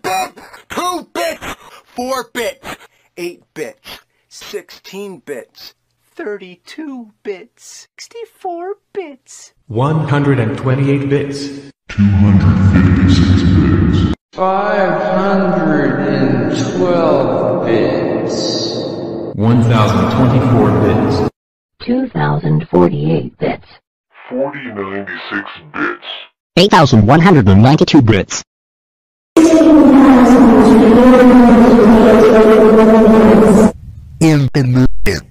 2 bits, 4 bits, 8 bits, 16 bits, 32 bits, 64 bits, 128 bits, 256 bits, 512 bits, 1024 bits, 2048 bits, 4096 bits, 8,192 bits. Infinite.